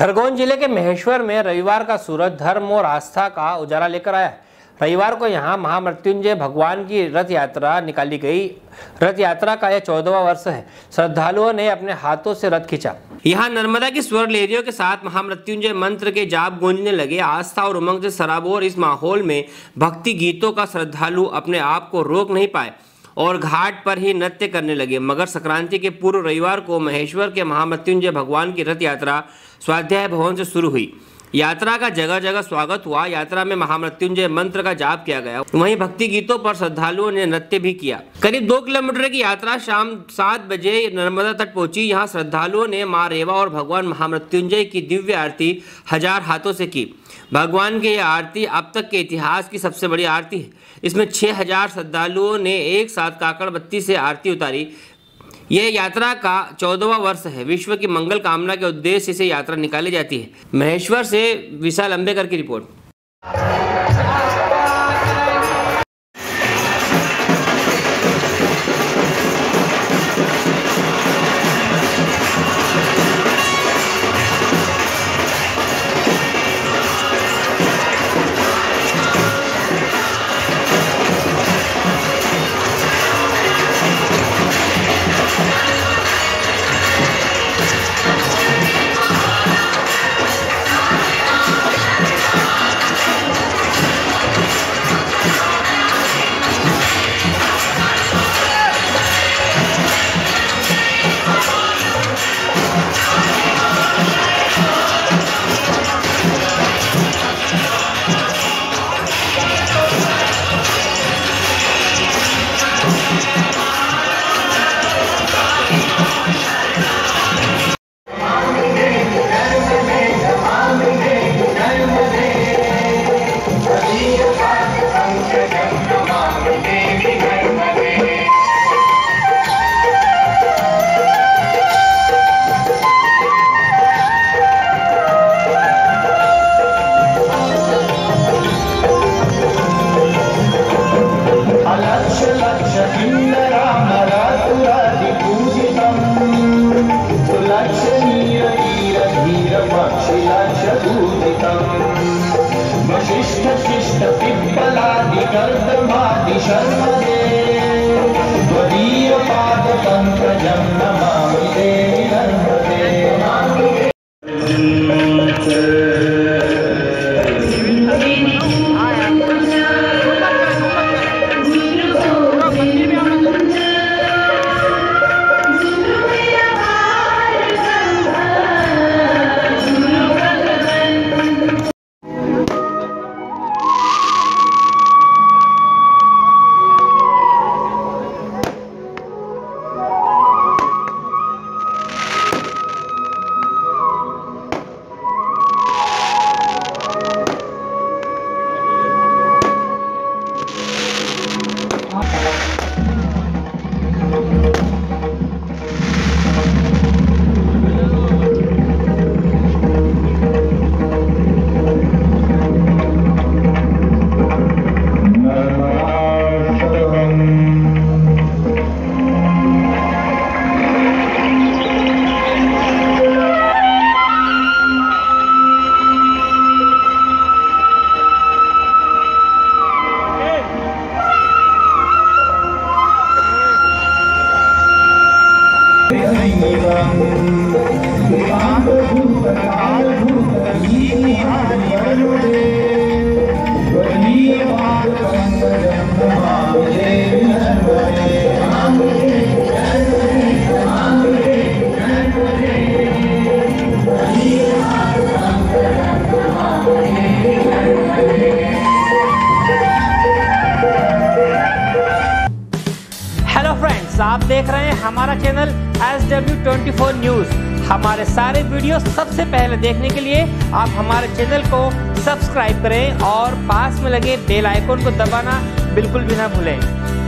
खरगोन जिले के महेश्वर में रविवार का सूरज धर्म और आस्था का उजाला लेकर आया। रविवार को यहां महामृत्युंजय भगवान की रथ यात्रा निकाली गई। रथ यात्रा का यह 14वां वर्ष है। श्रद्धालुओं ने अपने हाथों से रथ खींचा। यहां नर्मदा की स्वर लहरियों के साथ महामृत्युंजय मंत्र के जाप गूंजने लगे। आस्था और उमंग से सराबोर इस माहौल में भक्ति गीतों का श्रद्धालु अपने आप को रोक नहीं पाए और घाट पर ही नृत्य करने लगे। मकर संक्रांति के पूर्व रविवार को महेश्वर के महामृत्युंजय भगवान की रथ यात्रा स्वाध्याय भवन से शुरू हुई। यात्रा का जगह जगह स्वागत हुआ। यात्रा में महामृत्युंजय मंत्र का जाप किया गया। वहीं भक्ति गीतों पर श्रद्धालुओं ने नृत्य भी किया। करीब 2 किलोमीटर की यात्रा शाम 7 बजे नर्मदा तट पहुंची। यहां श्रद्धालुओं ने मां रेवा और भगवान महामृत्युंजय की दिव्य आरती 1000 हाथों से की। भगवान की यह आरती अब तक के इतिहास की सबसे बड़ी आरती है। इसमें 6000 श्रद्धालुओं ने एक साथ काकड़ बत्ती से आरती उतारी। यह यात्रा का 14वां वर्ष है। विश्व की मंगल कामना के उद्देश्य से यात्रा निकाली जाती है। महेश्वर से विशाल अंबेकर की रिपोर्ट। आप देख रहे हैं हमारा चैनल SW24 न्यूज। हमारे सारे वीडियो सबसे पहले देखने के लिए आप हमारे चैनल को सब्सक्राइब करें और पास में लगे बेल आइकन को दबाना बिल्कुल भी ना भूलें।